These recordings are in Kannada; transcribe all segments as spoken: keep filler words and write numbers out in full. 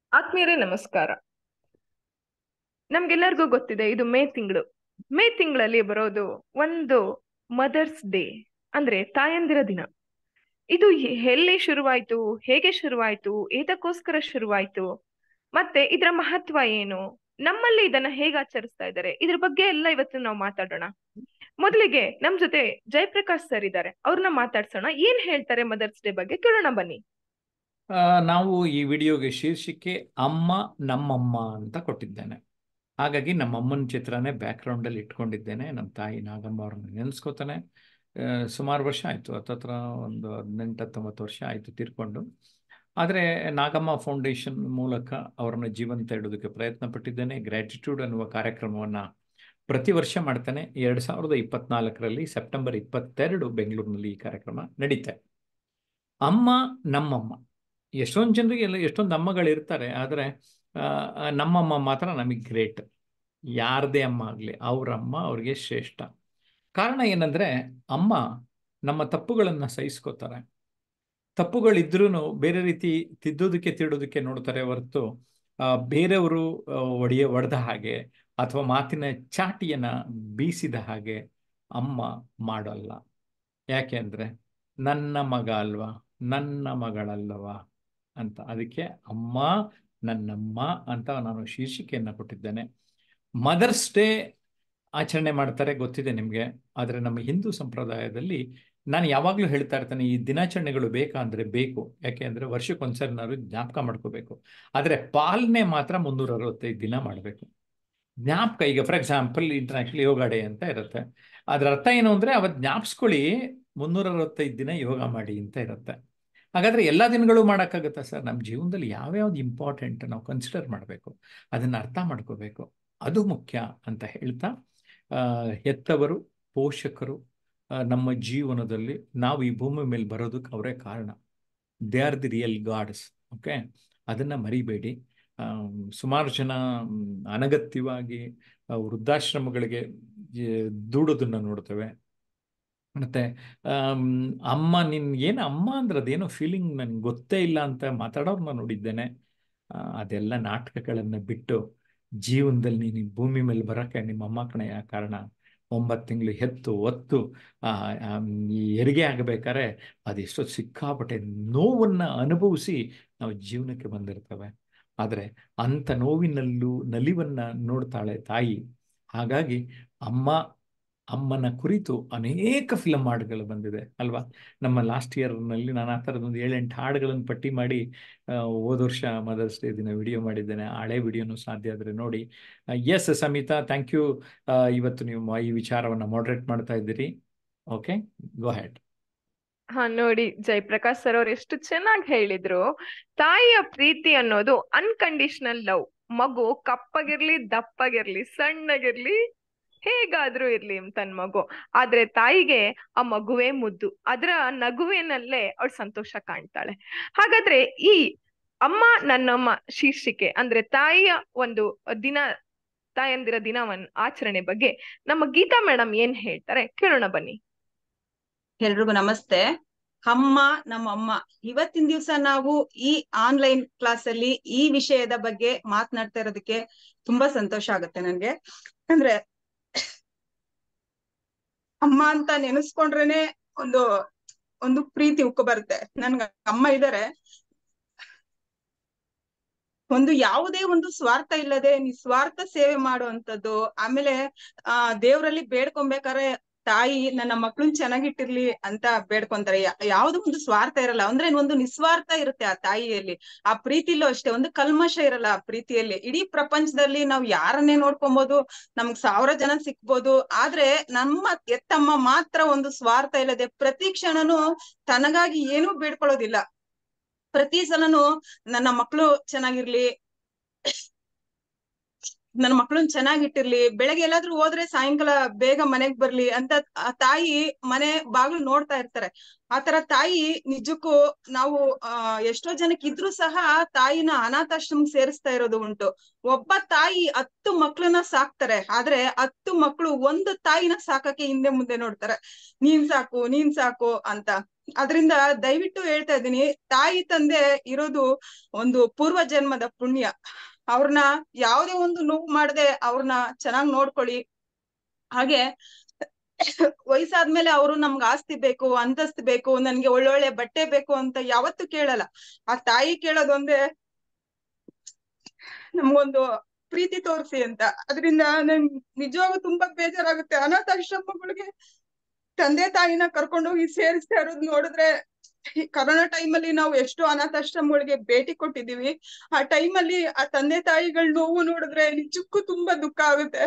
ಆತ್ಮೀಯರೇ ನಮಸ್ಕಾರ. ನಮ್ಗೆಲ್ಲರಿಗೂ ಗೊತ್ತಿದೆ, ಇದು ಮೇ ತಿಂಗಳು. ಮೇ ತಿಂಗಳಲ್ಲಿ ಬರೋದು ಒಂದು ಮದರ್ಸ್ ಡೇ, ಅಂದ್ರೆ ತಾಯಂದಿರ ದಿನ. ಇದು ಎ- ಎಲ್ಲಿ ಶುರುವಾಯ್ತು, ಹೇಗೆ ಶುರುವಾಯ್ತು, ಏತಕ್ಕೋಸ್ಕರ ಶುರುವಾಯ್ತು, ಮತ್ತೆ ಇದರ ಮಹತ್ವ ಏನು, ನಮ್ಮಲ್ಲಿ ಇದನ್ನ ಹೇಗೆ ಆಚರಿಸ್ತಾ ಇದ್ದಾರೆ, ಇದ್ರ ಬಗ್ಗೆ ಎಲ್ಲ ಇವತ್ತು ನಾವು ಮಾತಾಡೋಣ. ಮೊದಲಿಗೆ ನಮ್ ಜೊತೆ ಜಯಪ್ರಕಾಶ್ ಸರ್ ಇದ್ದಾರೆ, ಅವ್ರನ್ನ ಮಾತಾಡ್ಸೋಣ. ಏನ್ ಹೇಳ್ತಾರೆ ಮದರ್ಸ್ ಡೇ ಬಗ್ಗೆ ಕೇಳೋಣ ಬನ್ನಿ. ಆ, ನಾವು ಈ ವಿಡಿಯೋಗೆ ಶೀರ್ಷಿಕೆ ಅಮ್ಮ ನಮ್ಮಮ್ಮ ಅಂತ ಕೊಟ್ಟಿದ್ದೇನೆ. ಹಾಗಾಗಿ ನಮ್ಮಮ್ಮನ ಚಿತ್ರನೇ ಬ್ಯಾಕ್ಗ್ರೌಂಡಲ್ಲಿ ಇಟ್ಕೊಂಡಿದ್ದೇನೆ. ನಮ್ಮ ತಾಯಿ ನಾಗಮ್ಮ ಅವ್ರನ್ನ ನೆನೆಸ್ಕೋತಾನೆ. ಸುಮಾರು ವರ್ಷ ಆಯಿತು, ಹತ್ತತ್ರ ಒಂದು ಹದಿನೆಂಟು ಹತ್ತೊಂಬತ್ತು ವರ್ಷ ಆಯಿತು ತೀರ್ಕೊಂಡು. ಆದರೆ ನಾಗಮ್ಮ ಫೌಂಡೇಶನ್ ಮೂಲಕ ಅವರನ್ನು ಜೀವಂತ ಇಡೋದಕ್ಕೆ ಪ್ರಯತ್ನ ಪಟ್ಟಿದ್ದೇನೆ. ಗ್ರ್ಯಾಟಿಟ್ಯೂಡ್ ಅನ್ನುವ ಕಾರ್ಯಕ್ರಮವನ್ನು ಪ್ರತಿ ವರ್ಷ ಮಾಡ್ತಾನೆ. ಎರಡು ಸಾವಿರದ ಇಪ್ಪತ್ನಾಲ್ಕರಲ್ಲಿ ಸೆಪ್ಟೆಂಬರ್ ಇಪ್ಪತ್ತೆರಡು ಬೆಂಗಳೂರಿನಲ್ಲಿ ಈ ಕಾರ್ಯಕ್ರಮ ನಡೀತೆ. ಅಮ್ಮ ನಮ್ಮಮ್ಮ, ಎಷ್ಟೊಂದು ಜನರಿಗೆ ಎಲ್ಲ ಎಷ್ಟೊಂದು ಅಮ್ಮಗಳಿರ್ತಾರೆ, ಆದರೆ ನಮ್ಮಮ್ಮ ಮಾತ್ರ ನಮಗೆ ಗ್ರೇಟ್. ಯಾರದೇ ಅಮ್ಮ ಆಗಲಿ ಅವರಮ್ಮ ಅವ್ರಿಗೆ ಶ್ರೇಷ್ಠ. ಕಾರಣ ಏನಂದರೆ, ಅಮ್ಮ ನಮ್ಮ ತಪ್ಪುಗಳನ್ನು ಸಹಿಸ್ಕೋತಾರೆ. ತಪ್ಪುಗಳಿದ್ರೂ ಬೇರೆ ರೀತಿ ತಿದ್ದೋದಕ್ಕೆ ತಿಡೋದಕ್ಕೆ ನೋಡ್ತಾರೆ ಹೊರತು ಬೇರೆಯವರು ಒಡೆಯ ಒಡೆದ ಹಾಗೆ ಅಥವಾ ಮಾತಿನ ಚಾಟಿಯನ್ನು ಬೀಸಿದ ಹಾಗೆ ಅಮ್ಮ ಮಾಡಲ್ಲ. ಯಾಕೆ ಅಂದರೆ ನನ್ನ ಮಗ ಅಲ್ವಾ, ನನ್ನ ಮಗಳಲ್ಲವಾ ಅಂತ. ಅದಕ್ಕೆ ಅಮ್ಮ ನನ್ನಮ್ಮ ಅಂತ ನಾನು ಶೀರ್ಷಿಕೆಯನ್ನು ಕೊಟ್ಟಿದ್ದೇನೆ. ಮದರ್ಸ್ ಡೇ ಆಚರಣೆ ಮಾಡ್ತಾರೆ, ಗೊತ್ತಿದೆ ನಿಮಗೆ. ಆದರೆ ನಮ್ಮ ಹಿಂದೂ ಸಂಪ್ರದಾಯದಲ್ಲಿ ನಾನು ಯಾವಾಗಲೂ ಹೇಳ್ತಾ ಇರ್ತೇನೆ, ಈ ದಿನಾಚರಣೆಗಳು ಬೇಕಾ ಅಂದರೆ ಬೇಕು. ಯಾಕೆ ಅಂದರೆ ವರ್ಷಕ್ಕೊಂದ್ಸರಿ ನಾವು ಜ್ಞಾಪಕ ಮಾಡ್ಕೋಬೇಕು. ಆದರೆ ಪಾಲನೆ ಮಾತ್ರ ಮುನ್ನೂರ ಅರವತ್ತೈದು ದಿನ ಮಾಡಬೇಕು. ಜ್ಞಾಪಕ, ಈಗ for example international yoga day ಅಂತ ಇರುತ್ತೆ. ಅದರ ಅರ್ಥ ಏನು ಅಂದರೆ ಅವತ್ತು ಜ್ಞಾಪಿಸ್ಕೊಳ್ಳಿ, ಮುನ್ನೂರ ಅರವತ್ತೈದು ದಿನ ಯೋಗ ಮಾಡಿ ಅಂತ ಇರುತ್ತೆ. ಹಾಗಾದರೆ ಎಲ್ಲ ದಿನಗಳು ಮಾಡೋಕ್ಕಾಗುತ್ತಾ ಸರ್? ನಮ್ಮ ಜೀವನದಲ್ಲಿ ಯಾವ್ಯಾವ್ದು ಇಂಪಾರ್ಟೆಂಟ್ ನಾವು ಕನ್ಸಿಡರ್ ಮಾಡಬೇಕು, ಅದನ್ನು ಅರ್ಥ ಮಾಡ್ಕೋಬೇಕು, ಅದು ಮುಖ್ಯ ಅಂತ ಹೇಳ್ತಾ, ಹೆತ್ತವರು ಪೋಷಕರು ನಮ್ಮ ಜೀವನದಲ್ಲಿ ನಾವು ಈ ಭೂಮಿ ಮೇಲೆ ಬರೋದಕ್ಕೆ ಅವರೇ ಕಾರಣ. They are the real gods. Okay, ಅದನ್ನು ಮರಿಬೇಡಿ. ಸುಮಾರು ಜನ ಅನಗತ್ಯವಾಗಿ ವೃದ್ಧಾಶ್ರಮಗಳಿಗೆ ದೂಡೋದನ್ನು ನೋಡ್ತೇವೆ. ಮತ್ತು ಅಮ್ಮ ನಿನ್ ಏನು ಅಮ್ಮ ಅಂದ್ರೆ ಅದೇನೋ ಫೀಲಿಂಗ್ ನನಗೆ ಗೊತ್ತೇ ಇಲ್ಲ ಅಂತ ಮಾತಾಡೋರನ್ನ ನೋಡಿದ್ದೇನೆ. ಅದೆಲ್ಲ ನಾಟಕಗಳನ್ನು ಬಿಟ್ಟು ಜೀವನದಲ್ಲಿ ನೀನು ಭೂಮಿ ಮೇಲೆ ಬರೋಕ್ಕೆ ನಿಮ್ಮ ಅಮ್ಮ ಕಣೆಯ ಕಾರಣ. ಒಂಬತ್ತು ತಿಂಗಳು ಹೆತ್ತು ಒತ್ತು ಈ ಹೆರಿಗೆ ಆಗಬೇಕಾದ್ರೆ ಅದೆಷ್ಟೋ ಸಿಕ್ಕಾಪಟ್ಟೆ ನೋವನ್ನು ಅನುಭವಿಸಿ ನಾವು ಜೀವನಕ್ಕೆ ಬಂದಿರ್ತೇವೆ. ಆದರೆ ಅಂಥ ನೋವಿನಲ್ಲೂ ನಲಿವನ್ನು ನೋಡ್ತಾಳೆ ತಾಯಿ. ಹಾಗಾಗಿ ಅಮ್ಮ ಅಮ್ಮನ ಕುರಿತು ಅನೇಕ ಫಿಲಮ್ ಹಾಡುಗಳು ಬಂದಿದೆ ಅಲ್ವಾ. ನಮ್ಮ ಲಾಸ್ಟ್ ಇಯರ್ನಲ್ಲಿ ನಾನು ಆ ಥರದೊಂದು ಏಳೆಂಟು ಹಾಡುಗಳನ್ನು ಪಟ್ಟಿ ಮಾಡಿ ಹೋದ ವರ್ಷ ಮದರ್ಸ್ ಡೇ ದಿನ ವಿಡಿಯೋ ಮಾಡಿದ್ದೇನೆ. ಹಳೆ ವಿಡಿಯೋನು ಸಾಧ್ಯ ಆದರೆ ನೋಡಿ. Yes Samitha, thank you. ಇವತ್ತು ನೀವು ಈ ವಿಚಾರವನ್ನು ಮಾಡ್ರೇಟ್ ಮಾಡ್ತಾ ಇದ್ದೀರಿ. Okay, go ahead. ಹಾ, ನೋಡಿ ಜಯಪ್ರಕಾಶ್ ಸರ್ ಅವ್ರು ಎಷ್ಟು ಚೆನ್ನಾಗಿ ಹೇಳಿದ್ರು. ತಾಯಿಯ ಪ್ರೀತಿ ಅನ್ನೋದು ಅನ್ಕಂಡೀಷನಲ್ ಲವ್. ಮಗು ಕಪ್ಪಗಿರ್ಲಿ, ದಪ್ಪಗಿರ್ಲಿ, ಸಣ್ಣಗಿರ್ಲಿ, ಹೇಗಾದ್ರೂ ಇರ್ಲಿ ತನ್ ಮಗು, ಆದ್ರೆ ತಾಯಿಗೆ ಆ ಮಗುವೇ ಮುದ್ದು. ಅದರ ನಗುವಿನಲ್ಲೇ ಅವಳು ಸಂತೋಷ ಕಾಣ್ತಾಳೆ. ಹಾಗಾದ್ರೆ ಈ ಅಮ್ಮ ನನ್ನಮ್ಮ ಶೀರ್ಷಿಕೆ ಅಂದ್ರೆ ತಾಯಿಯ ಒಂದು ದಿನ, ತಾಯಂದಿರ ದಿನವನ್ನ ಆಚರಣೆ ಬಗ್ಗೆ ನಮ್ಮ ಗೀತಾ ಮೇಡಮ್ ಏನ್ ಹೇಳ್ತಾರೆ ಕೇಳೋಣ ಬನ್ನಿ. ಎಲ್ರಿಗೂ ನಮಸ್ತೆ. ಅಮ್ಮ ನಮ್ಮಮ್ಮ, ಇವತ್ತಿನ ದಿವಸ ನಾವು ಈ ಆನ್ಲೈನ್ ಕ್ಲಾಸ್ ಅಲ್ಲಿ ಈ ವಿಷಯದ ಬಗ್ಗೆ ಮಾತನಾಡ್ತಾ ಇರೋದಕ್ಕೆ ತುಂಬಾ ಸಂತೋಷ ಆಗುತ್ತೆ ನನ್ಗೆ. ಅಂದ್ರೆ ಅಮ್ಮ ಅಂತ ನೆನೆಸ್ಕೊಂಡ್ರೇನೆ ಒಂದು ಒಂದು ಪ್ರೀತಿ ಉಕ್ಕು ಬರುತ್ತೆ. ನನ್ಗ ಅಮ್ಮ ಇದಾರೆ. ಒಂದು ಯಾವುದೇ ಒಂದು ಸ್ವಾರ್ಥ ಇಲ್ಲದೆ ನಿಸ್ವಾರ್ಥ ಸೇವೆ ಮಾಡುವಂತದ್ದು. ಆಮೇಲೆ ಆ ದೇವ್ರಲ್ಲಿ ಬೇಡ್ಕೊಬೇಕಾದ್ರೆ ತಾಯಿ ನನ್ನ ಮಕ್ಳನ್ ಚೆನ್ನಾಗಿಟ್ಟಿರ್ಲಿ ಅಂತ ಬೇಡ್ಕೊಂತಾರೆ. ಯಾವ್ದು ಒಂದು ಸ್ವಾರ್ಥ ಇರಲ್ಲ, ಅಂದ್ರೆ ಒಂದು ನಿಸ್ವಾರ್ಥ ಇರುತ್ತೆ ಆ ತಾಯಿಯಲ್ಲಿ. ಆ ಪ್ರೀತಿಲೂ ಅಷ್ಟೇ, ಒಂದು ಕಲ್ಮಶ ಇರಲ್ಲ ಆ ಪ್ರೀತಿಯಲ್ಲಿ. ಇಡೀ ಪ್ರಪಂಚದಲ್ಲಿ ನಾವ್ ಯಾರನ್ನೇ ನೋಡ್ಕೊಬಹುದು, ನಮ್ಗ್ ಸಾವಿರ ಜನ ಸಿಕ್ಬೋದು, ಆದ್ರೆ ನಮ್ಮ ಎತ್ತಮ್ಮ ಮಾತ್ರ ಒಂದು ಸ್ವಾರ್ಥ ಇಲ್ಲದೆ ಪ್ರತಿ ಕ್ಷಣನೂ ತನಗಾಗಿ ಏನೂ ಬೇಡ್ಕೊಳ್ಳೋದಿಲ್ಲ. ಪ್ರತಿ ಸಲನು ನನ್ನ ಮಕ್ಳು ಚೆನ್ನಾಗಿರ್ಲಿ, ನನ್ನ ಮಕ್ಳನ್ ಚೆನ್ನಾಗಿಟ್ಟಿರ್ಲಿ, ಬೆಳಗ್ಗೆ ಎಲ್ಲಾದ್ರೂ ಹೋದ್ರೆ ಸಾಯಂಕಾಲ ಬೇಗ ಮನೆಗ್ ಬರ್ಲಿ ಅಂತ ಆ ತಾಯಿ ಮನೆ ಬಾಗ್ಲು ನೋಡ್ತಾ ಇರ್ತಾರೆ. ಆತರ ತಾಯಿ ನಿಜಕ್ಕೂ ನಾವು ಆ ಎಷ್ಟೋ ಜನಕ್ಕೆ ಇದ್ರು ಸಹ ತಾಯಿನ ಅನಾಥಾಶ್ರಮ ಸೇರಿಸ್ತಾ ಇರೋದು ಉಂಟು. ಒಬ್ಬ ತಾಯಿ ಹತ್ತು ಮಕ್ಳನ್ನ ಸಾಕ್ತಾರೆ, ಆದ್ರೆ ಹತ್ತು ಮಕ್ಳು ಒಂದು ತಾಯಿನ ಸಾಕಕ್ಕೆ ಹಿಂದೆ ಮುಂದೆ ನೋಡ್ತಾರೆ, ನೀನ್ ಸಾಕು ನೀನ್ ಸಾಕು ಅಂತ. ಅದ್ರಿಂದ ದಯವಿಟ್ಟು ಹೇಳ್ತಾ ಇದ್ದೀನಿ, ತಾಯಿ ತಂದೆ ಇರೋದು ಒಂದು ಪೂರ್ವ ಜನ್ಮದ ಪುಣ್ಯ. ಅವ್ರನ್ನ ಯಾವ್ದೇ ಒಂದು ನೋವು ಮಾಡದೆ ಅವ್ರನ್ನ ಚೆನ್ನಾಗ್ ನೋಡ್ಕೊಳ್ಳಿ. ಹಾಗೆ ವಯಸ್ಸಾದ್ಮೇಲೆ ಅವರು ನಮ್ಗೆ ಆಸ್ತಿ ಬೇಕು, ಅಂತಸ್ತು ಬೇಕು, ನನ್ಗೆ ಒಳ್ಳೊಳ್ಳೆ ಬಟ್ಟೆ ಬೇಕು ಅಂತ ಯಾವತ್ತೂ ಕೇಳಲ್ಲ. ಆ ತಾಯಿ ಕೇಳೋದೊಂದೇ ನಮ್ಗೊಂದು ಪ್ರೀತಿ ತೋರಿಸಿ ಅಂತ. ಅದರಿಂದ ನನ್ ನಿಜವಾಗೂ ತುಂಬಾ ಬೇಜಾರಾಗುತ್ತೆ. ಅನಾಥಾಶ್ರಮಗಳಿಗೆ ತಂದೆ ತಾಯಿನ ಕರ್ಕೊಂಡೋಗಿ ಸೇರಿಸ್ತಾ ಇರೋದ್ ನೋಡಿದ್ರೆ, ಈ ಕರೋನಾ ಟೈಮ್ ಅಲ್ಲಿ ನಾವು ಎಷ್ಟೋ ಅನಾಥಾಶ್ರಮಗಳಿಗೆ ಭೇಟಿ ಕೊಟ್ಟಿದೀವಿ. ಆ ಟೈಮ್ ಅಲ್ಲಿ ಆ ತಂದೆ ತಾಯಿಗಳ ನೋವು ನೋಡಿದ್ರೆ ನಿಜಕ್ಕೂ ತುಂಬಾ ದುಃಖ ಆಗುತ್ತೆ.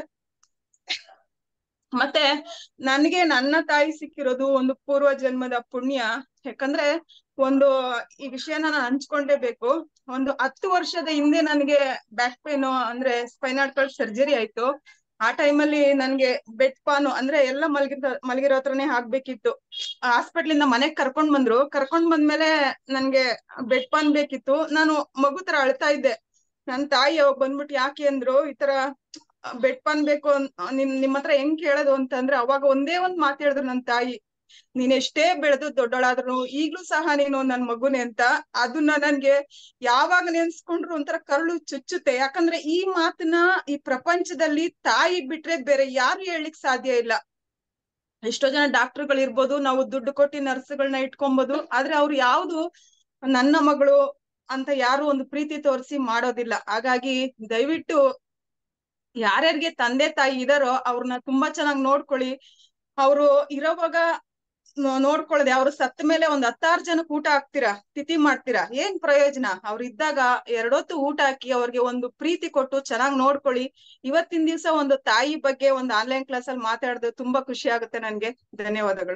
ಮತ್ತೆ ನನ್ಗೆ ನನ್ನ ತಾಯಿ ಸಿಕ್ಕಿರೋದು ಒಂದು ಪೂರ್ವ ಜನ್ಮದ ಪುಣ್ಯ. ಯಾಕಂದ್ರೆ ಒಂದು ಈ ವಿಷಯನ ನಾನು ಹಂಚ್ಕೊಂಡೇಬೇಕು. ಒಂದು ಹತ್ತು ವರ್ಷದ ಹಿಂದೆ ನನ್ಗೆ ಬ್ಯಾಕ್ ಪೇನ್ ಅಂದ್ರೆ ಸ್ಪೈನಲ್ ಕಾರ್ಡ್ ಸರ್ಜರಿ ಆಯ್ತು. ಆ ಟೈಮಲ್ಲಿ ನನ್ಗೆ ಬೆಡ್ ಪಾನು ಅಂದ್ರೆ ಎಲ್ಲ ಮಲಗಿದ ಮಲಗಿರೋ ಹತ್ರನೇ ಆಗ್ಬೇಕಿತ್ತು. ಹಾಸ್ಪಿಟ್ಲ್ ಇಂದ ಮನೆಗ್ ಕರ್ಕೊಂಡ್ ಬಂದ್ರು. ಕರ್ಕೊಂಡ್ ಬಂದ್ಮೇಲೆ ನನ್ಗೆ ಬೆಡ್ ಪಾನ್ ಬೇಕಿತ್ತು. ನಾನು ಮಗು ತರ ಅಳ್ತಾ ಇದ್ದೆ. ನನ್ ತಾಯಿ ಅವಾಗ ಬಂದ್ಬಿಟ್ಟು ಯಾಕೆ ಅಂದ್ರು, ಈ ತರ ಬೆಡ್ ಪಾನ್ ಬೇಕು ನಿಮ್ ನಿಮ್ ಹತ್ರ ಹೆಂಗ್ ಕೇಳೋದು ಅಂತಂದ್ರೆ, ಅವಾಗ ಒಂದೇ ಒಂದ್ ಮಾತು ಹೇಳಿದ್ರು ನನ್ ತಾಯಿ, ನೀನ್ ಎಷ್ಟೇ ಬೆಳೆದು ದೊಡ್ಡೋಳಾದ್ರು ಈಗ್ಲೂ ಸಹ ನೀನು ನನ್ ಮಗುನೆ ಅಂತ. ಅದನ್ನ ನನ್ಗೆ ಯಾವಾಗ ನೆನ್ಸ್ಕೊಂಡ್ರು ಒಂಥರ ಕರುಳು ಚುಚ್ಚುತ್ತೆ. ಯಾಕಂದ್ರೆ ಈ ಮಾತನ್ನ ಈ ಪ್ರಪಂಚದಲ್ಲಿ ತಾಯಿ ಬಿಟ್ರೆ ಬೇರೆ ಯಾರು ಹೇಳಿಕ್ ಸಾಧ್ಯ ಇಲ್ಲ. ಎಷ್ಟೋ ಜನ ಡಾಕ್ಟರ್ಗಳು ಇರ್ಬೋದು, ನಾವು ದುಡ್ಡು ಕೊಟ್ಟಿ ನರ್ಸ್ಗಳನ್ನ ಇಟ್ಕೊಬೋದು, ಆದ್ರೆ ಅವ್ರು ಯಾವ್ದು ನನ್ನ ಮಗಳು ಅಂತ ಯಾರು ಒಂದು ಪ್ರೀತಿ ತೋರಿಸಿ ಮಾಡೋದಿಲ್ಲ. ಹಾಗಾಗಿ ದಯವಿಟ್ಟು ಯಾರ್ಯಾರಿಗೆ ತಂದೆ ತಾಯಿ ಇದಾರೋ ಅವ್ರನ್ನ ತುಂಬಾ ಚೆನ್ನಾಗಿ ನೋಡ್ಕೊಳ್ಳಿ. ಅವ್ರು ಇರೋವಾಗ ನೋಡ್ಕೊಳ್ದೆ ಅವ್ರು ಸತ್ತ ಮೇಲೆ ಒಂದ್ ಹತ್ತಾರು ಜನಕ್ಕೆ ಊಟ ಹಾಕ್ತೀರಾ, ತಿಥಿ ಮಾಡ್ತೀರಾ, ಏನ್ ಪ್ರಯೋಜನ? ಅವ್ರು ಇದ್ದಾಗ ಎರಡೊತ್ತು ಊಟ ಹಾಕಿ ಅವ್ರಿಗೆ ಒಂದು ಪ್ರೀತಿ ಕೊಟ್ಟು ಚೆನ್ನಾಗ್ ನೋಡ್ಕೊಳ್ಳಿ. ಇವತ್ತಿನ ದಿವ್ಸ ಒಂದು ತಾಯಿ ಬಗ್ಗೆ ಒಂದು ಆನ್ಲೈನ್ ಕ್ಲಾಸ್ ಅಲ್ಲಿ ಮಾತಾಡಿದ್ರೆ ತುಂಬಾ ಖುಷಿ ಆಗುತ್ತೆ ನನ್ಗೆ. ಧನ್ಯವಾದಗಳು.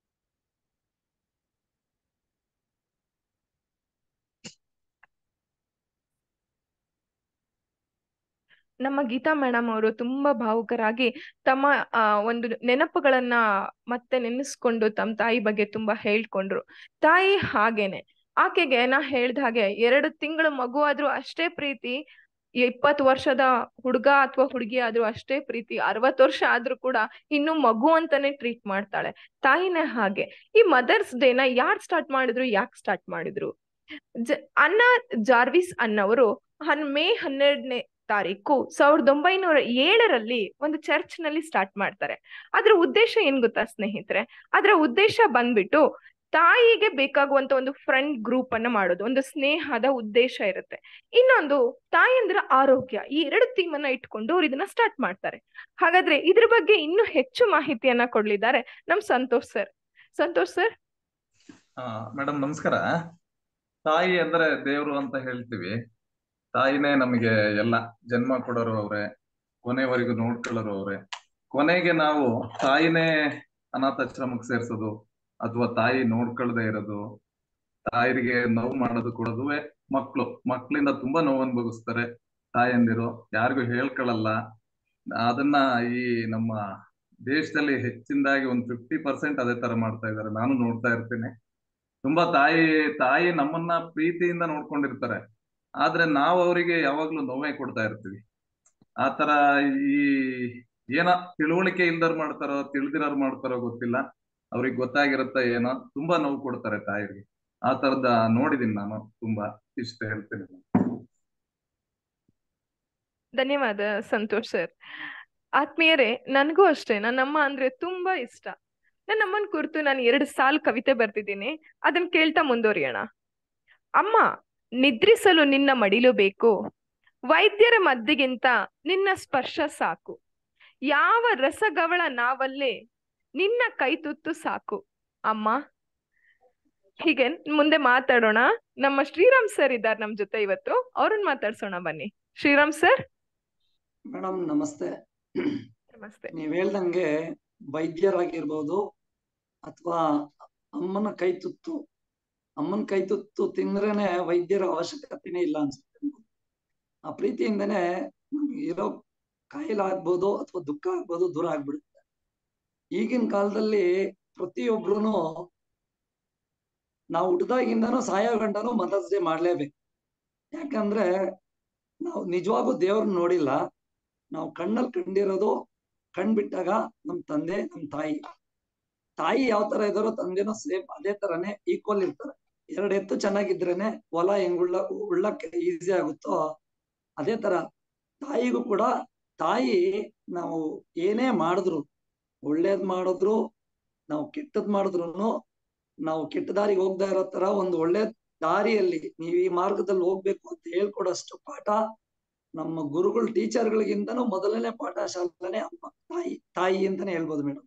ನಮ್ಮ ಗೀತಾ ಮೇಡಮ್ ಅವರು ತುಂಬಾ ಭಾವುಕರಾಗಿ ತಮ್ಮ ಆ ಒಂದು ನೆನಪುಗಳನ್ನ ಮತ್ತೆ ನೆನೆಸ್ಕೊಂಡು ತಮ್ಮ ತಾಯಿ ಬಗ್ಗೆ ತುಂಬಾ ಹೇಳ್ಕೊಂಡ್ರು. ತಾಯಿ ಹಾಗೇನೆ, ಆಕೆಗೆ ನಾ ಹೇಳ್ದ ಹಾಗೆ ಎರಡು ತಿಂಗಳು ಮಗು ಆದ್ರೂ ಅಷ್ಟೇ ಪ್ರೀತಿ, ಇಪ್ಪತ್ತು ವರ್ಷದ ಹುಡುಗ ಅಥವಾ ಹುಡುಗಿ ಆದ್ರೂ ಅಷ್ಟೇ ಪ್ರೀತಿ, ಅರವತ್ತು ವರ್ಷ ಆದ್ರೂ ಕೂಡ ಇನ್ನು ಮಗು ಅಂತಾನೆ ಟ್ರೀಟ್ ಮಾಡ್ತಾಳೆ. ತಾಯಿನೇ ಹಾಗೆ. ಈ ಮದರ್ಸ್ ಡೇನ ಯಾರ್ ಸ್ಟಾರ್ಟ್ ಮಾಡಿದ್ರು, ಯಾಕೆ ಸ್ಟಾರ್ಟ್ ಮಾಡಿದ್ರು? ಜ ಅನ್ನ ಜಾರ್ವಿಸ್ ಅನ್ನವರು ಹನ್ ಮೇ ಹನ್ನೆರಡನೇ ತಾರೀಕು ಸಾವಿರದ ಒಂಬೈನೂರ ಏಳರಲ್ಲಿ ಒಂದು ಚರ್ಚ್ ನಲ್ಲಿ ಸ್ಟಾರ್ಟ್ ಮಾಡ್ತಾರೆ. ಅದ್ರ ಉದ್ದೇಶ ಏನ್ ಗೊತ್ತಾ ಸ್ನೇಹಿತರೆ? ಅದ್ರ ಉದ್ದೇಶ ಬಂದ್ಬಿಟ್ಟು ತಾಯಿಗೆ ಬೇಕಾಗುವಂತ ಒಂದು ಫ್ರೆಂಡ್ ಗ್ರೂಪ್ ಅನ್ನ ಮಾಡೋದು, ಒಂದು ಸ್ನೇಹದ ಉದ್ದೇಶ ಇರುತ್ತೆ. ಇನ್ನೊಂದು ತಾಯಂದ್ರ ಆರೋಗ್ಯ. ಈ ಎರಡು ಥೀಮ್ ಅನ್ನ ಇಟ್ಕೊಂಡು ಅವ್ರು ಇದನ್ನ ಸ್ಟಾರ್ಟ್ ಮಾಡ್ತಾರೆ. ಹಾಗಾದ್ರೆ ಇದ್ರ ಬಗ್ಗೆ ಇನ್ನೂ ಹೆಚ್ಚು ಮಾಹಿತಿಯನ್ನ ಕೊಡ್ಲಿದ್ದಾರೆ ನಮ್ ಸಂತೋಷ್ ಸರ್. ಸಂತೋಷ್ ಸರ್. ಹಾ ಮೇಡಮ್ ನಮಸ್ಕಾರ. ತಾಯಿ ಅಂದ್ರೆ ದೇವ್ರು ಅಂತ ಹೇಳ್ತೀವಿ. ತಾಯಿನೇ ನಮಗೆ ಎಲ್ಲ, ಜನ್ಮ ಕೊಡೋರು ಅವ್ರೆ, ಕೊನೆವರೆಗೂ ನೋಡ್ಕೊಳ್ಳೋರು ಅವ್ರೆ. ಕೊನೆಗೆ ನಾವು ತಾಯಿನೇ ಅನಾಥಾಶ್ರಮಕ್ಕೆ ಸೇರ್ಸೋದು ಅಥವಾ ತಾಯಿ ನೋಡ್ಕೊಳ್ದೆ ಇರೋದು, ತಾಯಿಗೆ ನೋವು ಮಾಡೋದು ಕೊಡೋದುವೆ ಮಕ್ಳು. ಮಕ್ಳಿಂದ ತುಂಬಾ ನೋವು ಅನುಭವಿಸ್ತಾರೆ ತಾಯಂದಿರು, ಯಾರಿಗೂ ಹೇಳ್ಕೊಳ್ಳಲ್ಲ. ಅದನ್ನ ಈ ನಮ್ಮ ದೇಶದಲ್ಲಿ ಹೆಚ್ಚಿನದಾಗಿ ಒಂದು ಫಿಫ್ಟಿ ಪರ್ಸೆಂಟ್ ಅದೇ ತರ ಮಾಡ್ತಾ ಇದ್ದಾರೆ. ನಾನು ನೋಡ್ತಾ ಇರ್ತೀನಿ. ತುಂಬಾ ತಾಯಿ ತಾಯಿ ನಮ್ಮನ್ನ ಪ್ರೀತಿಯಿಂದ ನೋಡ್ಕೊಂಡಿರ್ತಾರೆ, ಆದ್ರೆ ನಾವು ಅವರಿಗೆ ಯಾವಾಗ್ಲೂ ನೋವೇ ಕೊಡ್ತಾ ಇರ್ತೀವಿ. ಆತರ ಈ ಏನ ತಿಳುವಳಿಕೆ ಇಲ್ದರ್ ಮಾಡ್ತಾರೋ ತಿಳಿದಿರೋರು ಮಾಡ್ತಾರೋ ಗೊತ್ತಿಲ್ಲ, ಅವ್ರಿಗೆ ಗೊತ್ತಾಗಿರುತ್ತ ಏನೋ, ತುಂಬಾ ನೋವು ಕೊಡ್ತಾರೆ ತಾಯಿಗೆ. ಆ ತರದ ನೋಡಿದೀನಿ ನಾನು ತುಂಬಾ. ಇಷ್ಟ ಹೇಳ್ತೀನಿ. ಧನ್ಯವಾದ ಸಂತೋಷ್ ಸರ್. ಆತ್ಮೀಯರೇ, ನನ್ಗೂ ಅಷ್ಟೇ ನನ್ನಮ್ಮ ಅಂದ್ರೆ ತುಂಬಾ ಇಷ್ಟ. ನನ್ನ ಅಮ್ಮನ ಕುರಿತು ನಾನು ಎರಡು ಸಾಲು ಕವಿತೆ ಬರ್ತಿದ್ದೀನಿ, ಅದನ್ನ ಕೇಳ್ತಾ ಮುಂದುವರಿಯೋಣ. ಅಮ್ಮ, ನಿದ್ರಿಸಲು ನಿನ್ನ ಮಡಿಲು ಬೇಕು, ವೈದ್ಯರ ಮದ್ದಿಗಿಂತ ನಿನ್ನ ಸ್ಪರ್ಶ ಸಾಕು, ಯಾವ ರಸಗವಳ ನಾವಲ್ಲೇ ನಿನ್ನ ಕೈ ತುತ್ತು ಸಾಕು ಅಮ್ಮ. ಹೀಗೆ ಮುಂದೆ ಮಾತಾಡೋಣ. ನಮ್ಮ ಶ್ರೀರಾಮ್ ಸರ್ ಇದ್ದಾರೆ ನಮ್ ಜೊತೆ ಇವತ್ತು, ಅವ್ರನ್ನ ಮಾತಾಡ್ಸೋಣ ಬನ್ನಿ. ಶ್ರೀರಾಮ್ ಸರ್. ಮೇಡಮ್ ನಮಸ್ತೆ. ನಮಸ್ತೆ. ನೀವ್ ಹೇಳ್ದಂಗೆ ವೈದ್ಯರಾಗಿರ್ಬೋದು ಅಥವಾ ಅಮ್ಮನ ಕೈ ತುತ್ತು, ಅಮ್ಮನ ಕೈ ತುತ್ತು ತಿಂದ್ರೇನೆ ವೈದ್ಯರ ಅವಶ್ಯಕತೆನೇ ಇಲ್ಲ ಅನ್ಸುತ್ತೆ. ಆ ಪ್ರೀತಿಯಿಂದನೇ ಇರೋ ಕಾಯಿಲೆ ಆಗ್ಬೋದು ಅಥವಾ ದುಃಖ ಆಗ್ಬೋದು ದೂರ ಆಗ್ಬಿಡುತ್ತೆ. ಈಗಿನ ಕಾಲದಲ್ಲಿ ಪ್ರತಿಯೊಬ್ರು ನಾವು ಹುಟ್ಟಿದಾಗಿಂದನೂ ಸಾಯೋ ಗಂಟನೂ ಮದರ್ಸ್ ಡೇ ಮಾಡ್ಲೇಬೇಕು. ಯಾಕಂದ್ರೆ ನಾವು ನಿಜವಾಗೂ ದೇವ್ರನ್ನ ನೋಡಿಲ್ಲ, ನಾವು ಕಣ್ಣಲ್ಲಿ ಕಂಡಿರೋದು ಕಣ್ಬಿಟ್ಟಾಗ ನಮ್ ತಂದೆ ನಮ್ ತಾಯಿ ತಾಯಿ ಯಾವ ತರ ಇದಾರೋ ತಂದೆನೂ ಸೇಮ್ ಅದೇ ತರನೇ ಈಕ್ವಲ್ ಇರ್ತಾರೆ. ಎರಡು ಎತ್ತು ಚೆನ್ನಾಗಿದ್ರೇನೆ ಹೊಲ ಹೆಂಗ್ ಉಳ್ಳ ಉಳ್ಳಕ್ಕೆ ಈಸಿ ಆಗುತ್ತೋ ಅದೇ ತರ ತಾಯಿಗೂ ಕೂಡ ತಾಯಿ ನಾವು ಏನೇ ಮಾಡಿದ್ರು, ಒಳ್ಳೇದ್ ಮಾಡಿದ್ರು ನಾವು ಕೆಟ್ಟದ್ ಮಾಡಿದ್ರು, ನಾವು ಕೆಟ್ಟ ದಾರಿಗೆ ಹೋಗ್ತಾ ಇರೋ ತರ ಒಂದು ಒಳ್ಳೆ ದಾರಿಯಲ್ಲಿ ನೀವ್ ಈ ಮಾರ್ಗದಲ್ಲಿ ಹೋಗ್ಬೇಕು ಅಂತ ಹೇಳ್ಕೊಡೋಷ್ಟು ಪಾಠ ನಮ್ಮ ಗುರುಗಳು ಟೀಚರ್ಗಳಿಗಿಂತನೂ ಮೊದಲನೇ ಪಾಠ ಶಾಲೆನೇ ಅಮ್ಮ ತಾಯಿ ತಾಯಿ ಅಂತಾನೆ ಹೇಳ್ಬೋದು ಮೇಡಮ್.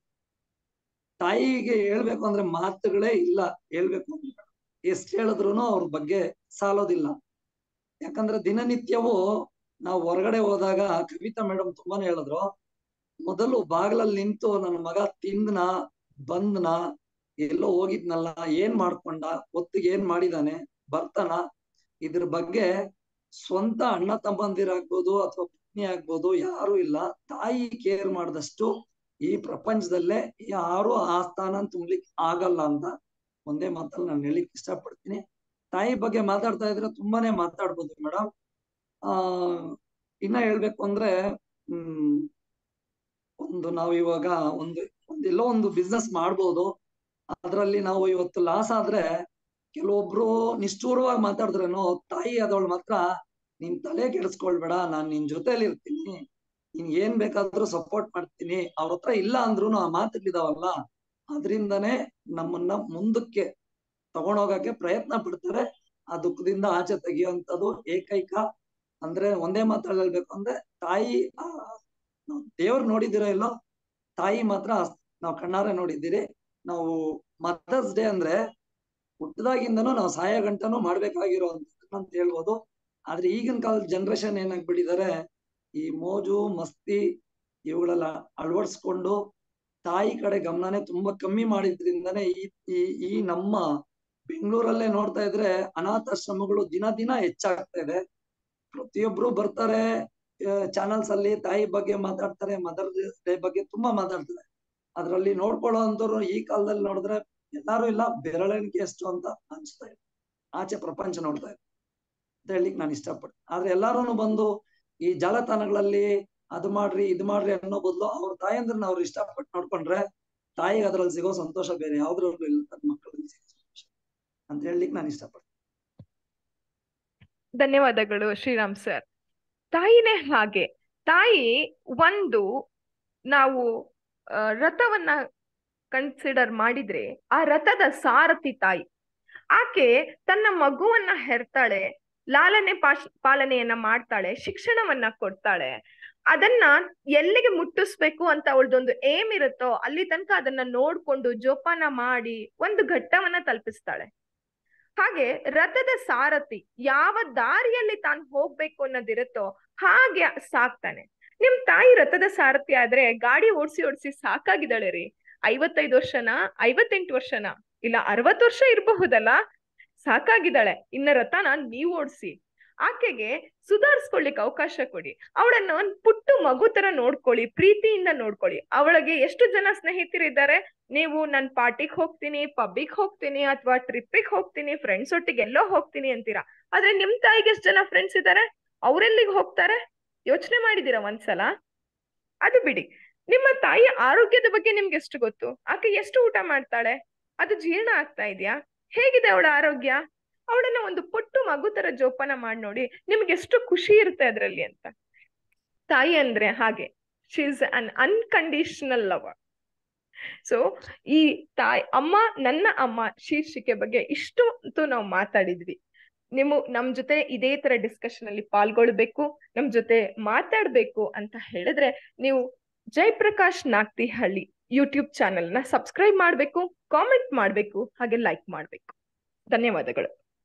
ತಾಯಿಗೆ ಹೇಳ್ಬೇಕು ಅಂದ್ರೆ ಮಾತುಗಳೇ ಇಲ್ಲ. ಹೇಳ್ಬೇಕು ಅಂದ್ರೆ ಎಷ್ಟ್ ಹೇಳಿದ್ರು ಅವ್ರ ಬಗ್ಗೆ ಸಾಲೋದಿಲ್ಲ. ಯಾಕಂದ್ರೆ ದಿನನಿತ್ಯವೂ ನಾವು ಹೊರಗಡೆ ಹೋದಾಗ ಕವಿತಾ ಮೇಡಮ್ ತುಂಬಾನೇ ಹೇಳಿದ್ರು, ಮೊದಲು ಬಾಗಿಲಲ್ಲಿ ನಿಂತು ನನ್ನ ಮಗ ತಿಂದ್ನ ಬಂದ್ನ ಎಲ್ಲೋ ಹೋಗಿದ್ನಲ್ಲ, ಏನ್ ಮಾಡ್ಕೊಂಡ, ಹೊತ್ತಿಗೆ ಏನ್ ಮಾಡಿದಾನೆ, ಬರ್ತಾನ, ಇದ್ರ ಬಗ್ಗೆ ಸ್ವಂತ ಅಣ್ಣ ತಮ್ಮಂದಿರಾಗ್ಬೋದು ಅಥವಾ ಪತ್ನಿ ಆಗ್ಬೋದು ಯಾರು ಇಲ್ಲ. ತಾಯಿ ಕೇರ್ ಮಾಡಿದಷ್ಟು ಈ ಪ್ರಪಂಚದಲ್ಲೇ ಯಾರು ಆ ಸ್ಥಾನ ತುಂಬ್ಲಿಕ್ಕೆ ಆಗಲ್ಲ ಅಂತ ಒಂದೇ ಮಾತಲ್ಲಿ ನಾನು ಹೇಳಿಕ್ ಇಷ್ಟಪಡ್ತೀನಿ. ತಾಯಿ ಬಗ್ಗೆ ಮಾತಾಡ್ತಾ ಇದ್ರೆ ತುಂಬಾನೇ ಮಾತಾಡ್ಬೋದು ಮೇಡಮ್. ಆ ಇನ್ನ ಹೇಳ್ಬೇಕು ಅಂದ್ರೆ ಹ್ಮ್ ಒಂದು ನಾವು ಇವಾಗ ಒಂದು ಒಂದೆಲ್ಲೋ ಒಂದು ಬಿಸ್ನೆಸ್ ಮಾಡ್ಬೋದು, ಅದ್ರಲ್ಲಿ ನಾವು ಇವತ್ತು ಲಾಸ್ ಆದ್ರೆ ಕೆಲವೊಬ್ರು ನಿಷ್ಠೂರವಾಗಿ ಮಾತಾಡಿದ್ರೇನು ತಾಯಿ ಆದವಳು ಮಾತ್ರ ನಿನ್ ತಲೆ ಕೆಡಿಸ್ಕೊಳ್ಬೇಡ, ನಾನ್ ನಿನ್ ಜೊತೆಲಿ ಇರ್ತೀನಿ, ನಿನ್ ಏನ್ ಬೇಕಾದ್ರೂ ಸಪೋರ್ಟ್ ಮಾಡ್ತೀನಿ, ಅವ್ರ ಹತ್ರ ಇಲ್ಲ ಅಂದ್ರು ಆ ಮಾತುಗಳಿದಾವಲ್ಲ ಅದ್ರಿಂದನೇ ನಮ್ಮನ್ನ ಮುಂದಕ್ಕೆ ತಗೊಂಡೋಗಕ್ಕೆ ಪ್ರಯತ್ನ ಪಡ್ತಾರೆ. ಆ ದುಃಖದಿಂದ ಆಚೆ ತೆಗಿಯುವಂಥದ್ದು ಏಕೈಕ ಅಂದ್ರೆ ಒಂದೇ ಮಾತಲ್ಲಿ ಹೇಳ್ಬೇಕು ಅಂದ್ರೆ ತಾಯಿ ಆ ನಾವು ದೇವ್ರು ನೋಡಿದಿರೋ ಇಲ್ಲೋ ತಾಯಿ ಮಾತ್ರ ನಾವು ಕಣ್ಣಾರೆ ನೋಡಿದ್ದೀರಿ. ನಾವು ಮದರ್ಸ್ ಡೇ ಅಂದ್ರೆ ಹುಟ್ಟದಾಗಿಂದನೂ ನಾವು ಸಾಯ ಗಂಟನೂ ಮಾಡ್ಬೇಕಾಗಿರೋಂಥದ್ದು ಅಂತ ಹೇಳ್ಬೋದು. ಆದ್ರೆ ಈಗಿನ ಕಾಲದ ಜನರೇಷನ್ ಏನಾಗ್ಬಿಟ್ಟಿದ್ದಾರೆ, ಈ ಮೋಜು ಮಸ್ತಿ ಇವುಗಳೆಲ್ಲ ಅಳವಡಿಸ್ಕೊಂಡು ತಾಯಿ ಕಡೆ ಗಮನನೇ ತುಂಬಾ ಕಮ್ಮಿ ಮಾಡಿದ್ರಿಂದನೇ ಈ ಈ ನಮ್ಮ ಬೆಂಗಳೂರಲ್ಲೇ ನೋಡ್ತಾ ಇದ್ರೆ ಅನಾಥಾಶ್ರಮಗಳು ದಿನ ದಿನ ಹೆಚ್ಚಾಗ್ತಾ ಇದೆ. ಪ್ರತಿಯೊಬ್ರು ಬರ್ತಾರೆ ಚಾನಲ್ಸ್ ಅಲ್ಲಿ ತಾಯಿ ಬಗ್ಗೆ ಮಾತಾಡ್ತಾರೆ, ಮದರ್ಸ್ ಡೇ ಬಗ್ಗೆ ತುಂಬಾ ಮಾತಾಡ್ತಾರೆ. ಅದ್ರಲ್ಲಿ ನೋಡ್ಕೊಳ್ಳೋ ಅಂತವ್ರು ಈ ಕಾಲದಲ್ಲಿ ನೋಡಿದ್ರೆ ಎಲ್ಲಾರು ಇಲ್ಲ, ಬೆರಳೆಣಿಕೆ ಎಷ್ಟು ಅಂತ ಅನ್ಸ್ತಾ ಇದೆ. ಆಚೆ ಪ್ರಪಂಚ ನೋಡ್ತಾ ಇದೆ ಅಂತ ಹೇಳಿಕ್ ನಾನು ಇಷ್ಟಪಡ್ತೀನಿ. ಆದ್ರೆ ಎಲ್ಲಾರು ಬಂದು ಈ ಜಾಲತಾಣಗಳಲ್ಲಿ ಅದು ಮಾಡ್ರಿ ಇದು ಮಾಡ್ರಿ ಅನ್ನೋ ಬದಲು ಅವ್ರ ತಾಯಂದ್ರನ್ನ ಅವ್ರು ಇಷ್ಟಪಟ್ಟು ನೋಡ್ಕೊಂಡ್ರೆ ತಾಯಿಗೆ ಅದ್ರಲ್ಲಿ ಸಿಗೋ ಸಂತೋಷ ಬೇರೆ ಯಾವ್ದ್ರಲ್ಲೂ ಇಲ್ಲ, ತನ್ನ ಮಕ್ಕಳಲ್ಲಿ ಸಿಗೋ ಸಂತೋಷ ಅಂತ ಹೇಳಲಿಕ್ಕೆ ನಾನು ಇಷ್ಟಪಡ್ತೀನಿ. ಧನ್ಯವಾದಗಳು ಶ್ರೀರಾಮ್ ಸರ್. ತಾಯಿನೇ ಹಾಗೆ. ತಾಯಿ ಒಂದು ನಾವು ರಥವನ್ನ ಕನ್ಸಿಡರ್ ಮಾಡಿದ್ರೆ ಆ ರಥದ ಸಾರಥಿ ತಾಯಿ. ಆಕೆ ತನ್ನ ಮಗುವನ್ನ ಹೆರ್ತಾಳೆ, ಲಾಲನೆ ಪಾಶ್ ಪಾಲನೆಯನ್ನ ಮಾಡ್ತಾಳೆ, ಶಿಕ್ಷಣವನ್ನ ಕೊಡ್ತಾಳೆ. ಅದನ್ನ ಎಲ್ಲಿಗೆ ಮುಟ್ಟಿಸ್ಬೇಕು ಅಂತ ಅವಳದೊಂದು ಏಮ್ ಇರುತ್ತೋ ಅಲ್ಲಿ ತನಕ ಅದನ್ನ ನೋಡ್ಕೊಂಡು ಜೋಪಾನ ಮಾಡಿ ಒಂದು ಘಟ್ಟವನ್ನ ತಲುಪಿಸ್ತಾಳೆ. ಹಾಗೆ ರಥದ ಸಾರಥಿ ಯಾವ ದಾರಿಯಲ್ಲಿ ತಾನು ಹೋಗ್ಬೇಕು ಅನ್ನೋದಿರುತ್ತೋ ಹಾಗೆ ಸಾಕ್ತಾನೆ. ನಿಮ್ ತಾಯಿ ರಥದ ಸಾರಥಿ ಆದ್ರೆ ಗಾಡಿ ಓಡ್ಸಿ ಓಡ್ಸಿ ಸಾಕಾಗಿದ್ದಾಳೆ ರೀ. ಐವತ್ತೈದು ವರ್ಷನ ಐವತ್ತೆಂಟು ವರ್ಷನ ಇಲ್ಲ ಅರವತ್ತು ವರ್ಷ ಇರಬಹುದಲ್ಲ, ಸಾಕಾಗಿದ್ದಾಳೆ. ಇನ್ನ ರಥನ ನೀವ್ ಓಡ್ಸಿ. ಆಕೆಗೆ ಸುಧಾರಿಸ್ಕೊಳ್ಳಿಕ್ ಅವಕಾಶ ಕೊಡಿ. ಅವಳನ್ನ ಒಂದ್ ಪುಟ್ಟು ಮಗು ತರ ನೋಡ್ಕೊಳ್ಳಿ, ಪ್ರೀತಿಯಿಂದ ನೋಡ್ಕೊಳ್ಳಿ. ಅವಳಿಗೆ ಎಷ್ಟು ಜನ ಸ್ನೇಹಿತರಿದ್ದಾರೆ, ನೀವು ನನ್ ಪಾರ್ಟಿಗೆ ಹೋಗ್ತೀನಿ, ಪಬ್ಬಿಗೆ ಹೋಗ್ತೀನಿ, ಅಥವಾ ಟ್ರಿಪ್ಪಿಗೆ ಹೋಗ್ತೀನಿ, ಫ್ರೆಂಡ್ಸ್ ಒಟ್ಟಿಗೆ ಎಲ್ಲೋ ಹೋಗ್ತೀನಿ ಅಂತೀರಾ. ಆದ್ರೆ ನಿಮ್ ತಾಯಿಗೆ ಎಷ್ಟು ಜನ ಫ್ರೆಂಡ್ಸ್ ಇದ್ದಾರೆ, ಅವ್ರೆಲ್ಲಿಗೆ ಹೋಗ್ತಾರೆ ಯೋಚನೆ ಮಾಡಿದೀರಾ ಒಂದ್ಸಲ? ಅದು ಬಿಡಿ. ನಿಮ್ಮ ತಾಯಿ ಆರೋಗ್ಯದ ಬಗ್ಗೆ ನಿಮ್ಗೆ ಎಷ್ಟು ಗೊತ್ತು? ಆಕೆ ಎಷ್ಟು ಊಟ ಮಾಡ್ತಾಳೆ, ಅದು ಜೀರ್ಣ ಆಗ್ತಾ ಇದೆಯಾ, ಹೇಗಿದೆ ಅವಳ ಆರೋಗ್ಯ? ಅವಳನ್ನ ಒಂದು ಪುಟ್ಟು ಮಗು ತರ ಜೋಪಾನ ಮಾಡಿ ನೋಡಿ, ನಿಮ್ಗೆ ಎಷ್ಟು ಖುಷಿ ಇರುತ್ತೆ ಅದ್ರಲ್ಲಿ ಅಂತ. ತಾಯಿ ಅಂದ್ರೆ ಹಾಗೆ, she is un unconditional lover. So ಈ ತಾಯಿ ಅಮ್ಮ ನನ್ನ ಅಮ್ಮ ಶೀರ್ಷಿಕೆ ಬಗ್ಗೆ ಇಷ್ಟು ನಾವು ಮಾತಾಡಿದ್ವಿ. ನೀವು ನಮ್ ಜೊತೆ ಇದೇ ತರ ಡಿಸ್ಕಷನ್ ಅಲ್ಲಿ ಪಾಲ್ಗೊಳ್ಬೇಕು, ನಮ್ ಜೊತೆ ಮಾತಾಡ್ಬೇಕು ಅಂತ ಹೇಳಿದ್ರೆ ನೀವು ಜಯಪ್ರಕಾಶ್ ನಾಗ್ತಿಹಳ್ಳಿ ಯೂಟ್ಯೂಬ್ ಚಾನೆಲ್ ನ ಸಬ್ಸ್ಕ್ರೈಬ್ ಮಾಡ್ಬೇಕು, ಕಾಮೆಂಟ್ ಮಾಡ್ಬೇಕು, ಹಾಗೆ ಲೈಕ್ ಮಾಡ್ಬೇಕು. ಧನ್ಯವಾದಗಳು.